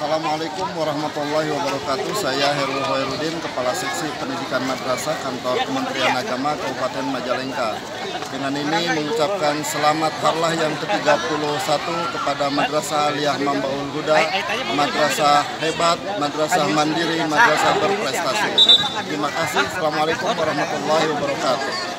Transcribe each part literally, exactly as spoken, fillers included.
Assalamualaikum warahmatullahi wabarakatuh. Saya Herul Hoirudin, Kepala Seksi Pendidikan Madrasah Kantor Kementerian Agama Kabupaten Majalengka. Dengan ini mengucapkan selamat harlah yang ke tiga puluh satu kepada Madrasah Aliyah Mambaul Huda, madrasah hebat, madrasah mandiri, madrasah berprestasi. Terima kasih. Assalamualaikum warahmatullahi wabarakatuh.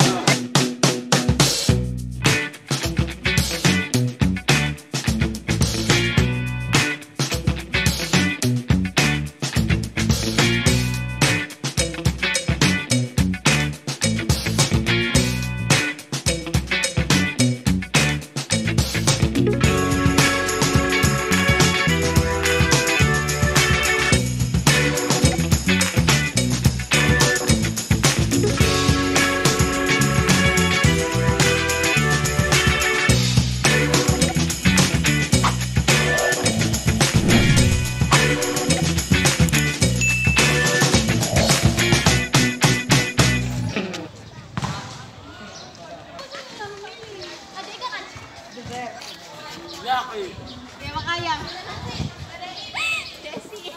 Memang ayam. Desi.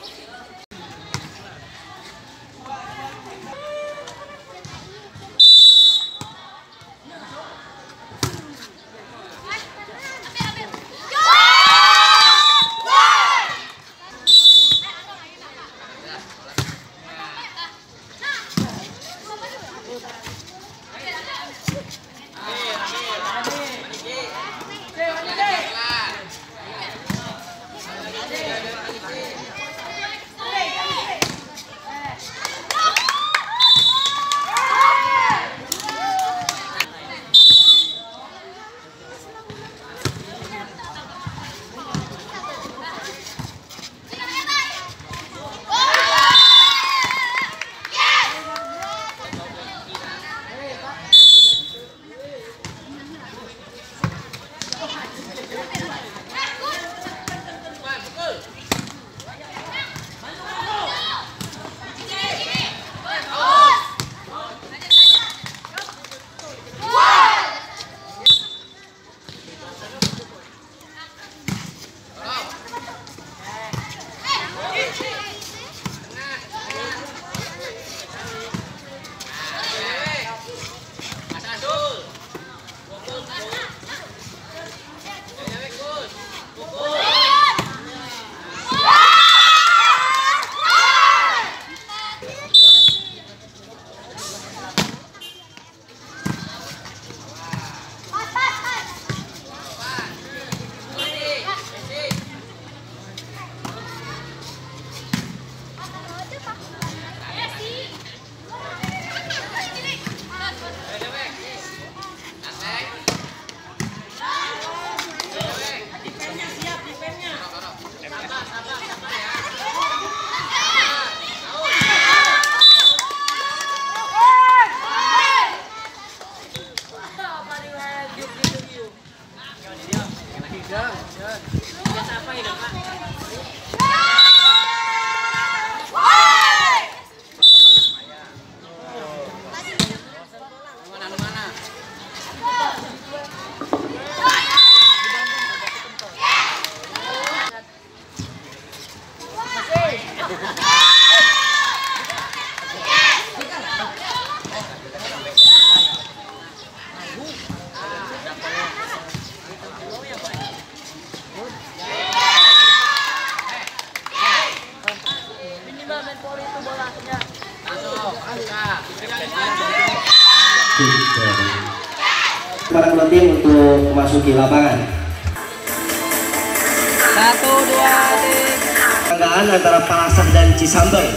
Para penonton untuk memasuki lapangan. Satu, dua, tiga. Pertandingan antara Palasah dan Cisambel.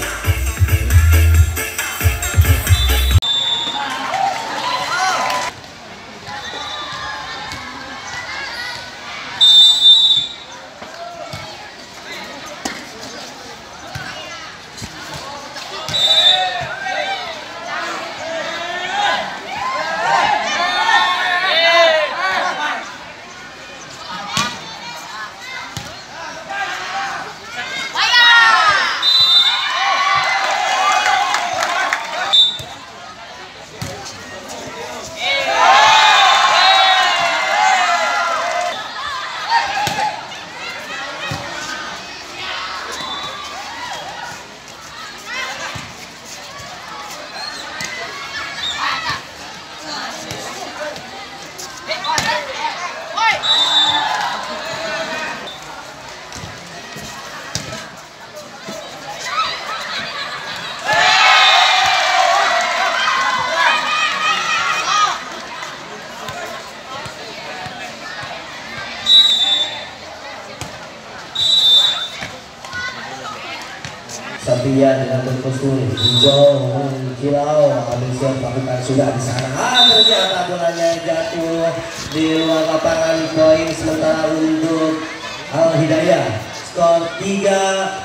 Satria dengan berkostum hijau kilau ambil siap lakukan sudah di sana. Ah, ternyata bolanya jatuh di luar lapangan, poin sementara untuk Al Hidayah. Skor tiga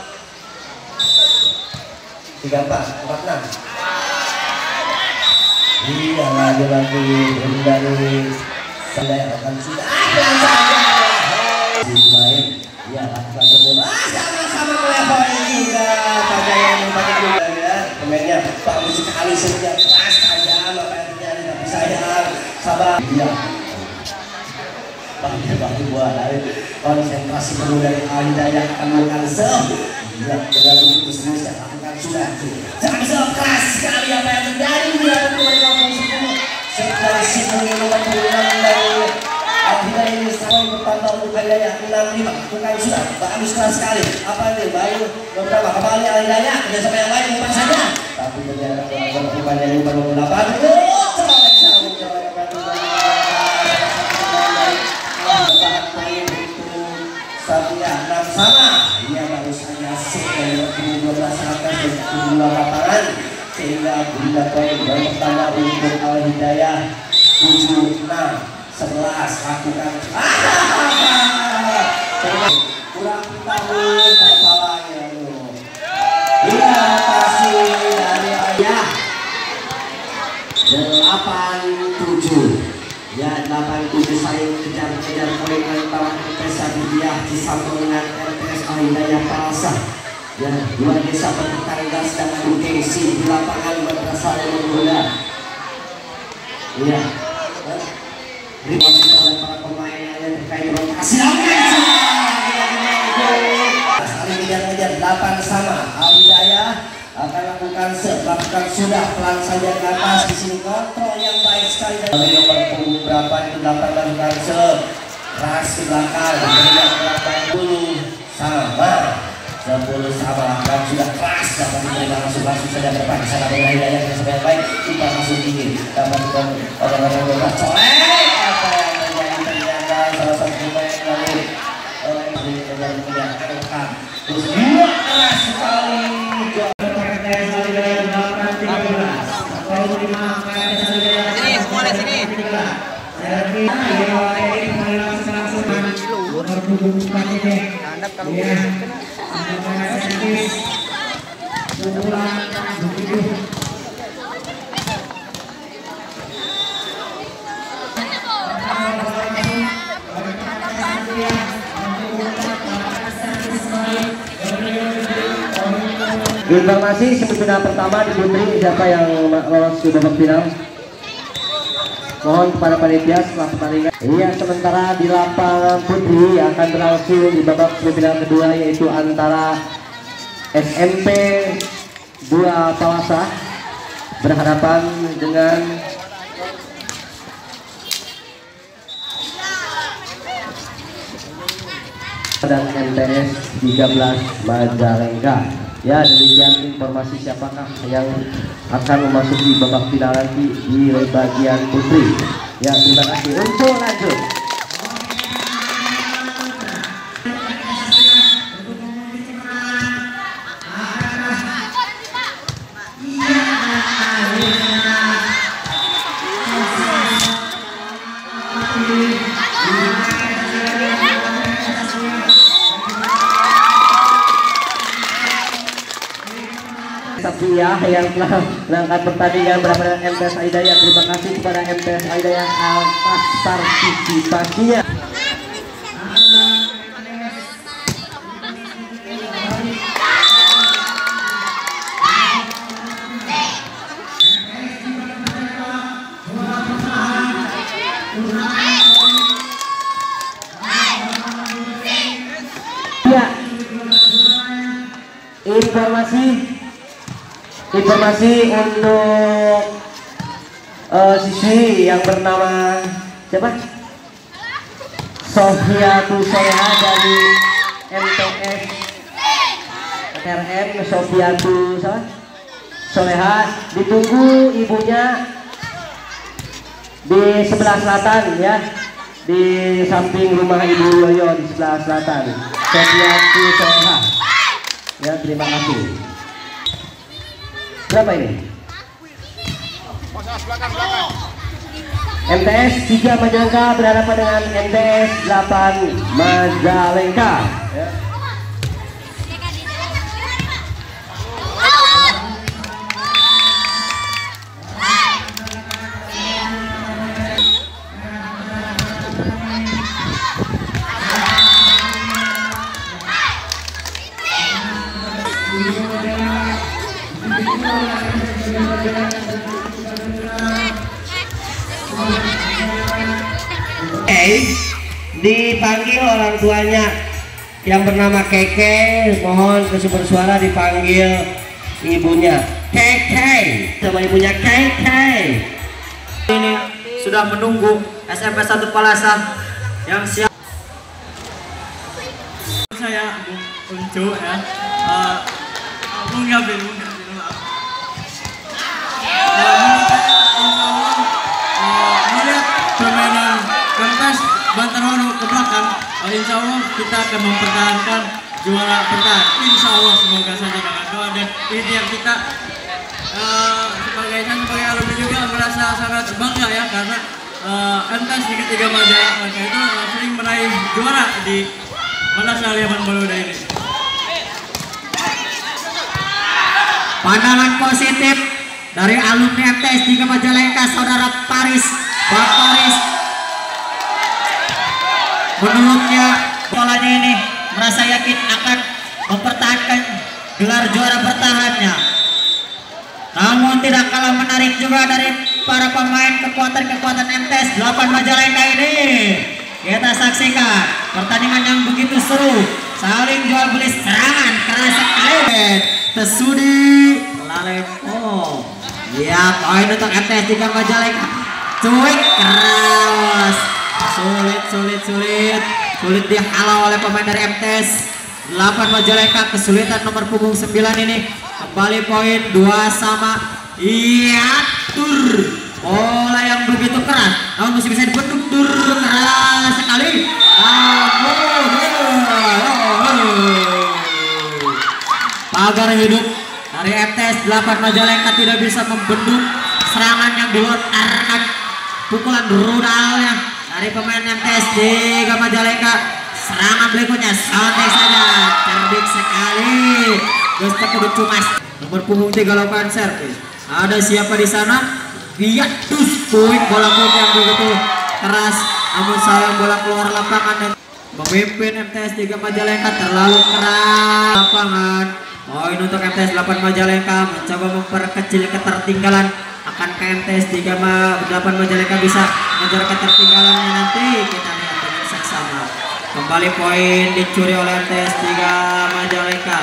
tiga empat empat enam. Iya, lagi-lagi dari saya akan sudah main. Ya, lakukan sebelum sama-sama melebar juga pada yang pakai juga ya. Pemainnya bagus sekali, sejak keras tajam apa yang terjadi, tapi sayang sabar. Iya. Bagi-bagi buah dari konsentrasi penuh dari Al Hidayah akan melakukan serve. Iya, dengan begitu serius yang lakukan sudah. Jangan serve keras sekali apa yang terjadi di dalam dua ribu dua puluh. Setelah simul nomor enam dari Al Hidayah ini sampai bertambah untuk Al Hidayah enam lima. Bukan sudah bagus keras sekali. Apa ini baru beberapa kembali Al Hidayah kerjasama yang lain umpan saja. Tapi ternyata umpan yang umpan nomor delapan. Satria enam sama. Ia baru saja set dari dua ribu dua belas atas dari dua lapangan sehingga benda poin bertambah untuk Al Hidayah tujuh enam. sebelas lakukan kurang tahun masalahnya loh. Iya, kasih dari ayah delapan tujuh ya, delapan tujuh saling kejar-kejar poin antara R P S Sadiyah Cisampel dengan R P S Al Hidayah Palasa. Ya, dua desa bertetangga sedang adu gengsi di lapangan berasal dari bola. Iya. Terima kasih kepada para pemain yang terkait lokasi. Saling kejar-kejar delapan sama. Al Hidayah akan lakukan serve, lakukan sudah pelan saja ke atas di sini, kontrol yang baik sekali dari nomor punggung berapa itu delapan lakukan serve keras ke belakang kemudian delapan puluh sama sepuluh sama dan sudah keras dapat diterima langsung langsung saja ke depan. Sana Al Hidayah yang sampai baik kita masuk tinggi dapat bukan orang-orang yang colek. Apa yang terjadi ternyata salah satu pemain lalu oleh ini kemudian kedepan terus dua keras sekali. Sini, semua di sini. Handap kalau Informasi semifinal pertama di putri siapa yang lolos ke babak final? Mohon kepada panitia setelah pertandingan. Iya, sementara di lapangan putri akan berlangsung di babak semifinal kedua yaitu antara S M P dua Palasa berhadapan dengan dan M T S tiga belas Majalengka. Ya, demikian informasi siapakah yang akan memasuki babak final nanti di bagian putri. Ya, terima kasih. Untuk lanjut. Satria yang telah mengangkat pertandingan bersama M T S Al Hidayah. Terima kasih kepada M T S Al Hidayah atas partisipasinya. Ya, informasi informasi untuk uh, siswi yang bernama siapa? Sofiatul Soleha dari M T S R M. Sofiatul Soleha ditunggu ibunya di sebelah selatan ya, di samping rumah Ibu Yoyo di sebelah selatan. Sofiatul Soleha ya, terima kasih. Berapa ini? M T S tiga Majalengka berhadapan dengan M T S delapan Majalengka. Ya. Dipanggil orang tuanya yang bernama Keke, mohon ke sumber suara dipanggil ibunya Keke sama ibunya Keke. Ini sudah menunggu S M P satu Palasa yang siap. Saya Uncu ya, uh, mengambil mengambil maaf. Melihat permainan Kontes Bantarwano ke belakang, uh, insya Allah kita akan mempertahankan juara bertahan. Insya Allah semoga saja dengan doa dan ikhtiar kita. Uh, sebagai saya sebagai alumni juga merasa sangat bangga ya karena uh, M T S di ketiga Majalengka itu uh, sering meraih juara di Madrasah Liaman Baluda ini. Pandangan positif dari alumni M T S tiga Majalengka, saudara Paris, Bang Paris. Menurutnya polanya ini merasa yakin akan mempertahankan gelar juara bertahannya. Namun tidak kalah menarik juga dari para pemain kekuatan-kekuatan M T S delapan Majalengka ini. Kita saksikan pertandingan yang begitu seru, saling jual beli serangan keras sekali. Tesudi Lalemo. Ya, poin untuk M T S tiga Majalengka. Cuek keras. Sulit, sulit, sulit. Sulit dihalau oleh pemain dari M T S delapan Majalengka. Kesulitan nomor punggung sembilan ini. Kembali poin dua sama. Iya, tur. Bola yang begitu keras, namun masih bisa dibendung, tur keras sekali. Pagar hidup dari M T S delapan Majalengka tidak bisa membendung serangan yang dilontarkan, pukulan rudalnya dari pemain M T S tiga Majalengka. Serangan berikutnya santai saja, cerdik sekali. Gusta kudu cumas. Nomor punggung tiga lakukan servis. Ada siapa di sana? Biatus poin bola poin yang begitu keras, namun sayang bola keluar lapangan dan memimpin M T S tiga Majalengka terlalu keras lapangan. Poin untuk M T S delapan Majalengka mencoba memperkecil ketertinggalan. Akankah M T S tiga delapan Majalengka bisa mengejar ketertinggalannya nanti? Kita lihat dengan seksama. Kembali poin dicuri oleh M T S tiga Majalengka.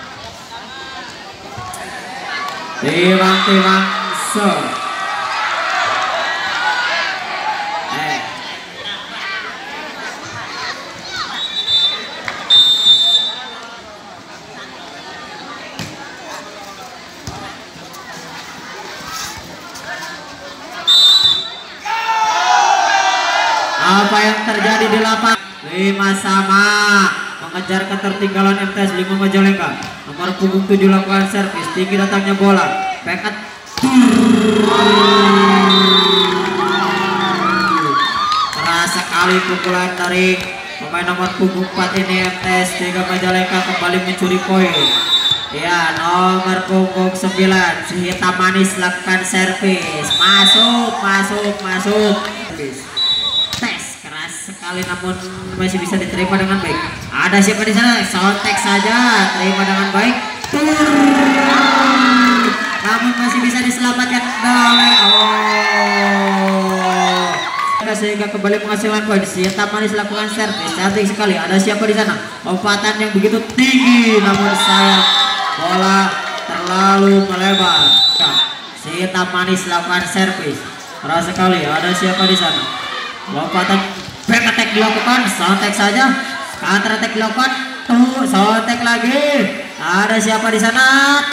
Timang-timang so. Apa yang terjadi di lapangan? Lima sama mengejar ketertinggalan M T S lima Majalengka. Nomor punggung tujuh lakukan servis, tinggi datangnya bola, pekat keras sekali pukulan dari pemain nomor punggung empat ini. M T S tiga Majalengka kembali mencuri poin. Ya, nomor punggung sembilan si hitam manis lakukan servis, masuk masuk masuk tes keras sekali namun masih bisa diterima dengan baik. Ada siapa di sana? Sontek saja, terima dengan baik. Namun masih bisa diselamatkan oleh oh. Sehingga kembali menghasilkan poin. Si hitam manis lakukan servis, cantik sekali. Ada siapa di sana? Lompatan yang begitu tinggi, namun sayang bola terlalu melebar. Si hitam manis lakukan servis, keras sekali. Ada siapa di sana? Lompatan back attack dilakukan, sontek saja. Counter attack dilakukan, tuh sontek lagi. Ada siapa di sana?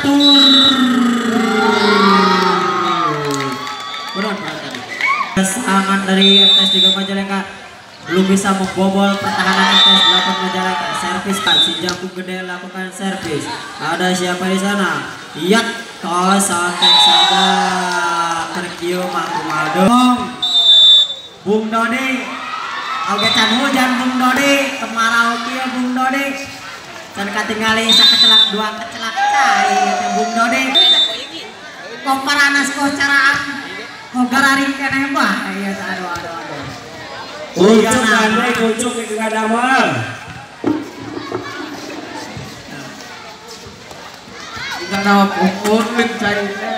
Tur. Berat berat tadi. Serangan dari M T S tiga Majalengka belum bisa membobol pertahanan M T S delapan Majalengka. Servis Pak si Jambung Gede lakukan servis. Ada siapa di sana? Yat kosotek saja tercium Akumado. Bung Dodi, oke can hujan Bung Dodi, kemarau kia Bung Dodi. Dan ketinggali sakecelak dua kecelak cai Bung Dodi. Kok paranas kok caraan kok gararing keneh bah. Iya aduh aduh aduh. Ucuk andai ucuk ke kadamar. Karena ukur mencarinya.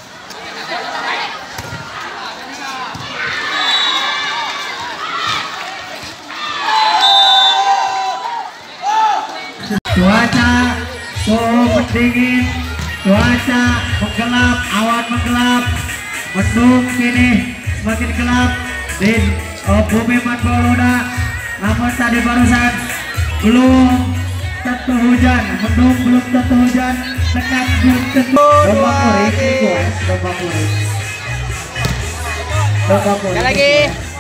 Cuaca suhu dingin, cuaca menggelap, awan menggelap, mendung kini semakin gelap di oh, bumi Manboloda. Namun tadi barusan belum tentu hujan, mendung belum tentu hujan, dekat belum tentu. Domba kuring ini guys, domba kuring. Domba kuring. Lagi.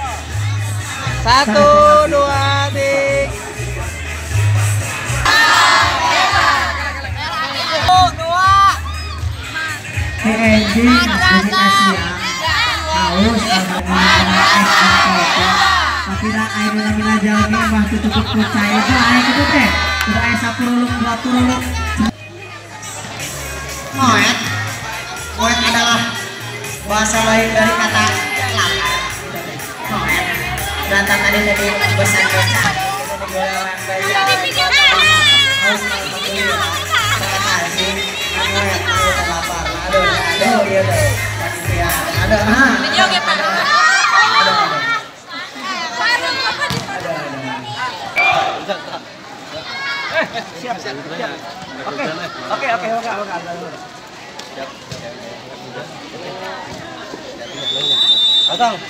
Satu, dua, tiga. Si Enjing dari Asia haus tapi nak air mina jalmi mah tutup kucai itu air itu teh udah air sapuruluk dua puruluk. Moet moet adalah bahasa lain dari kata moet. Datang tadi dari bahasa Indonesia ada video game ada siap siap oke oke oke oke oke siap atau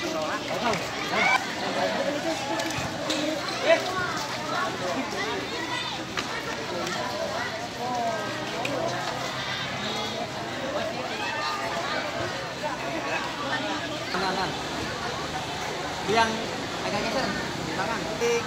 yang agak geser tangan tik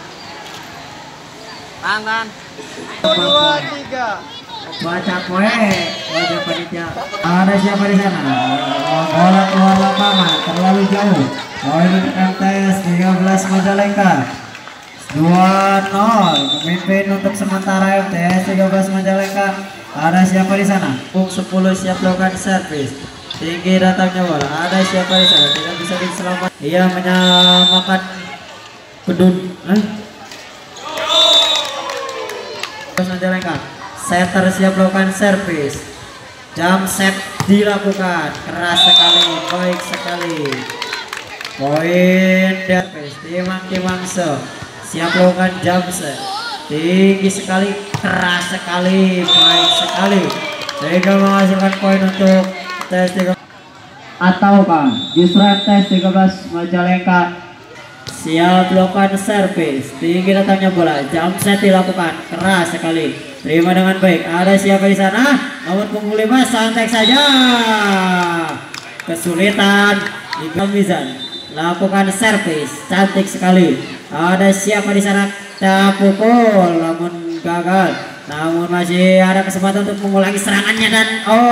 tangan dua tiga baca poe wajah panitia. Ada siapa di sana? Bola keluar lapangan terlalu jauh. Poin untuk M T S tiga belas Majalengka dua nol memimpin untuk sementara M T S tiga belas Majalengka. Ada siapa di sana? Pung sepuluh siap lakukan servis. Tinggi datangnya bola. Ada siapa di sana? Tidak bisa diselamatkan. Ia menyamakan kedun. Eh? Majalengka. Setter siap lakukan servis. Jump set dilakukan. Keras sekali, baik sekali. Poin servis. Timang Timangse siap lakukan jump set. Tinggi sekali, keras sekali, baik sekali. Sehingga menghasilkan poin untuk T S tiga belas. Ataukah justru T S tiga belas Majalengka siap lakukan servis. Tinggi datangnya bola, jump set dilakukan, keras sekali, terima dengan baik. Ada siapa di sana? Namun punggung lima santai saja. Kesulitan di Mizan lakukan servis, cantik sekali. Ada siapa di sana? Tak pukul, namun gagal. Namun masih ada kesempatan untuk mengulangi serangannya dan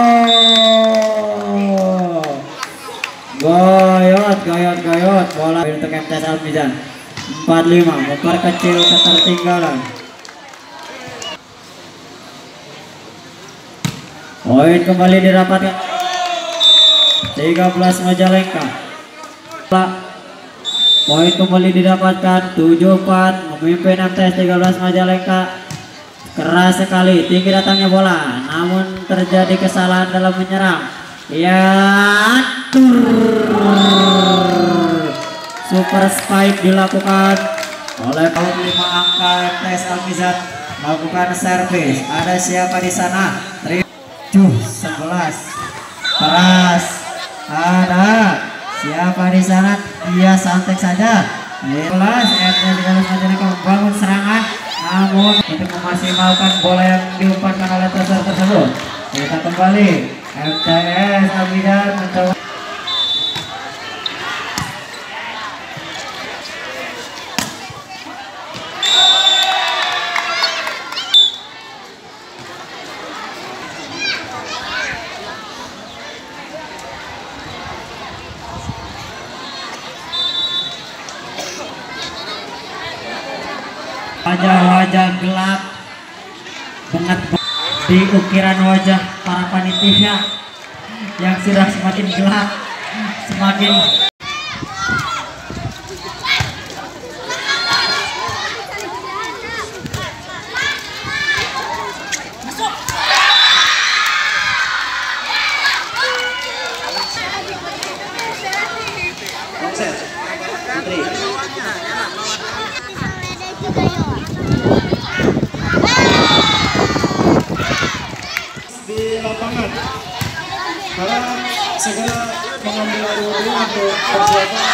oh, goyot, goyot, goyot. Bola untuk M T S Al-Mizan empat lima memperkecil ketertinggalan. Poin kembali didapatkan tiga belas Majalengka. Poin kembali didapatkan tujuh empat memimpin M T S tiga belas Majalengka. Keras sekali, tinggi datangnya bola, namun terjadi kesalahan dalam menyerang. Ya, tur. Super spike dilakukan oleh kaum lima angka M T S Al-Mizan melakukan servis. Ada siapa di sana? tujuh sebelas. Keras. Ada siapa di sana? Dia santai saja. Jelas M T S tiga belas Majalengka membangun serangan, namun untuk memaksimalkan bola yang diumpankan oleh toser tersebut. Kita kembali M T S Al-Mizan mencoba. wajah-wajah gelap banget di ukiran wajah para panitia yang sudah semakin gelap, semakin di lapangan karena segera mengambil alur untuk persiapan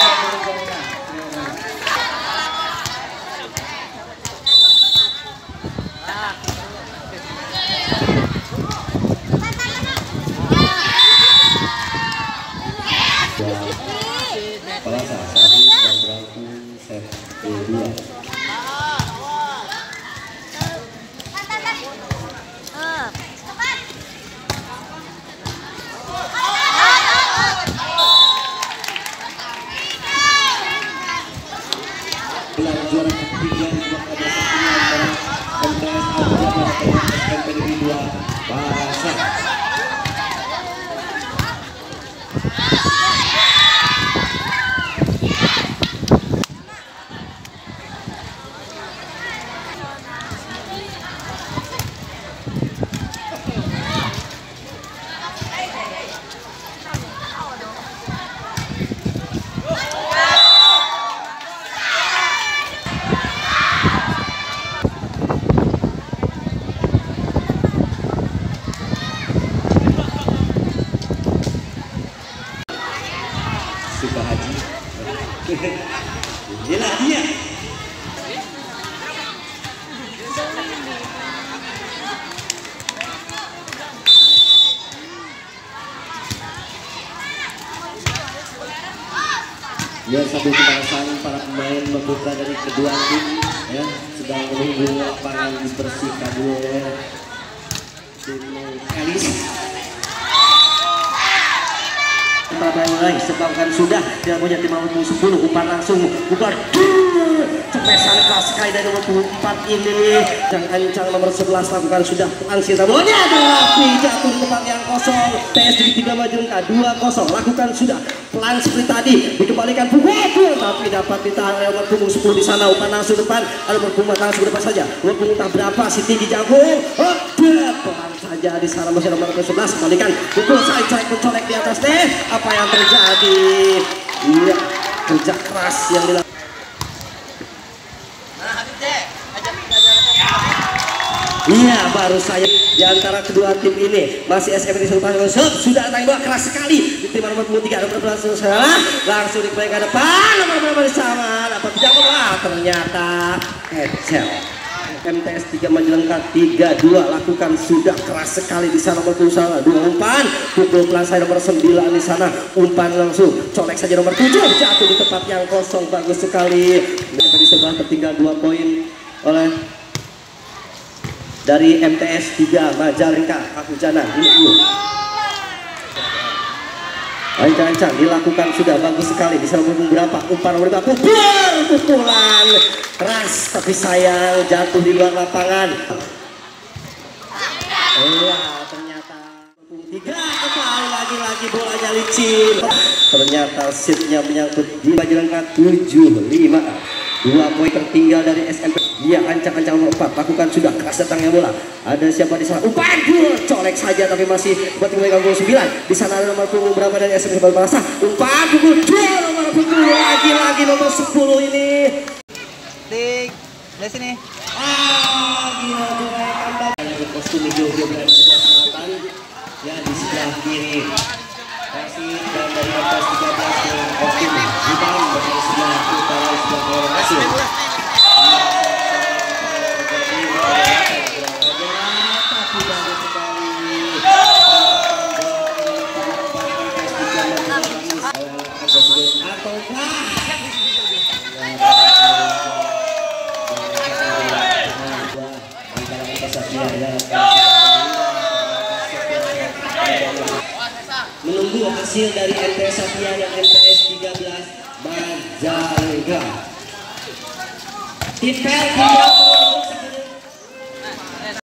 pada saat ini sedang berlangsung set kedua. Juara ketiga di babak antara M T S Abuja dan S M P Negeri dua Barasa. Suka haji. Inilah dia. Ya, satu pembahasan para pemain membuka dari kedua tim ya, sedang menunggu lapangan dibersihkan dulu ya. Tim Elis mulai sebabkan sudah tidak punya tim nomor sepuluh umpan langsung bukan cepesan keras sekali dari nomor empat ini yang ancang nomor sebelas lakukan sudah langsir bolanya tetapi jatuh di tempat yang kosong. P S di tiga Majalengka dua kosong lakukan sudah pelan seperti tadi dikembalikan pukul tapi dapat ditahan oleh nomor punggung sepuluh di sana. Umpan langsung depan ada nomor punggung langsung depan saja nomor punggung tak berapa si tinggi jagung pelan saja di sana masih nomor sebelas kembalikan pukul saya cek mencolek di atas deh apa yang terjadi. Iya, kerja keras yang dilakukan. Iya, baru saya di antara kedua tim ini masih S M P sudah tembak keras sekali di tim nomor dua puluh tiga nomor langsung salah langsung dikembalikan ke depan nomor berapa di sana dapat tidak bola ternyata Ecel. M T S tiga Majalengka tiga dua lakukan sudah keras sekali di sana nomor sana dua umpan pukul pelan saya nomor sembilan di sana umpan langsung colek saja nomor tujuh jatuh di tempat yang kosong bagus sekali. Dan di sebelah tertinggal dua poin oleh dari M T S tiga Majalengka Kahujana ini dulu. Ancang-ancang dilakukan sudah bagus sekali bisa berapa umpan nomor berapa pukulan keras tapi sayang jatuh di luar lapangan. Wah, ternyata tiga kembali lagi-lagi bolanya licin. Ternyata seatnya menyangkut di Majalengka tujuh lima. Dua poin tertinggal dari S M P. Dia ancang-ancang nomor empat lakukan sudah keras datangnya bola. Ada siapa di sana? Umpan colek saja tapi masih buat tinggal gol sembilan. Di sana ada nomor punggung berapa dari S M P Barasa? Umpan pukul dua nomor punggung lagi-lagi nomor sepuluh ini. Dik, dari sini. Ah, gila kembali. Kostum hijau-hijau dari sebelah selatan. Ya di sebelah kiri. Masih dan dari atas tiga belas dengan kostum hitam dari sebelah utara sebelah bawah hasil. Menunggu hasil dari M T S Satya dan M T S tiga belas Majalengka. Tim P L K